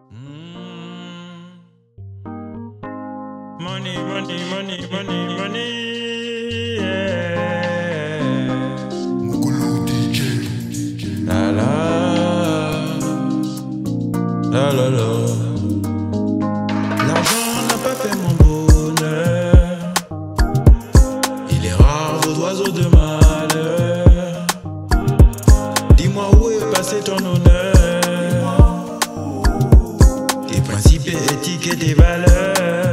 Money, money, money, money, money, yeah. Moukoulou DJ. La la, la la la. L'argent n'a pas fait mon bonheur. Il est rare aux oiseaux de malheur. Dis-moi où est passé ton honneur, tes principes, éthiques et tes valeurs.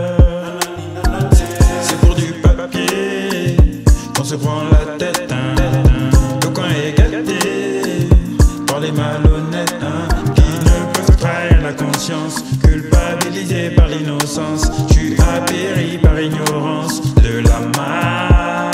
C'est pour du papier qu'on se prend la tête, hein. Le coin est gâté par les malhonnêtes, hein, qui ne peuvent trahir la conscience, culpabilisés par l'innocence. Tu as péri par ignorance de la masse.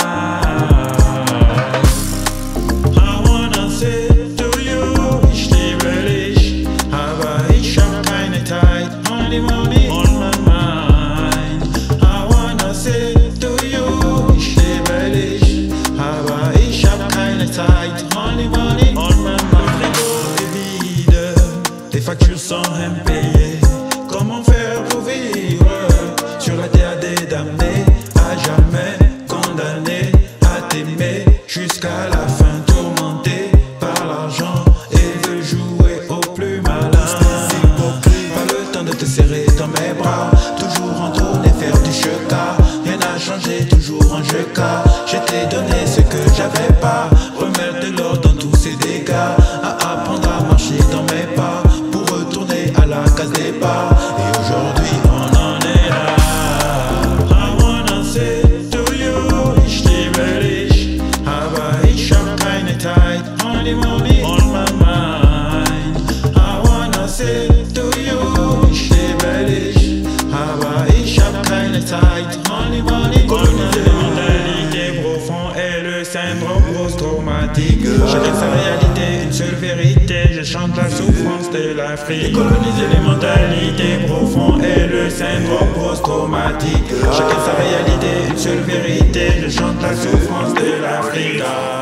I wanna say to you, ich liebe dich, aber ich hab keine Zeit, only money on my mind. I wanna say to you, ich liebe dich, aber ich hab keine Zeit, only money on my mind. Le frigo est vide, tes factures sont impayées. Comment faire pour vivre sur la terre des damnés, à jamais condamné à t'aimer jusqu'à la fin, tourmenté par l'argent et veut jouer au plus malin. Pas le temps de te serrer dans mes bras, toujours en tournée faire du cheka. Rien n'a changé, toujours en jeka. Je t'ai donné ce que j'avais pas, remettre de l'ordre dans tous ces dégâts, à apprendre à marcher dans mes pas, pour retourner à la case départ. Et aujourd'hui on en est là. I wanna say to you, ich liebe dich, aber ich hab keine Zeit, only money on my mind. I wanna say to you, ich liebe dich, aber ich hab keine Zeit, only money on my mind. La mentalité profonde et le syndrome post-traumatique. Chacun sa réalité, une seule vérité. Je chante la souffrance de l'Afrique. Décoloniser les mentalités profondes et le syndrome post-traumatique. Chacun sa réalité, une seule vérité. Je chante la souffrance de l'Afrique.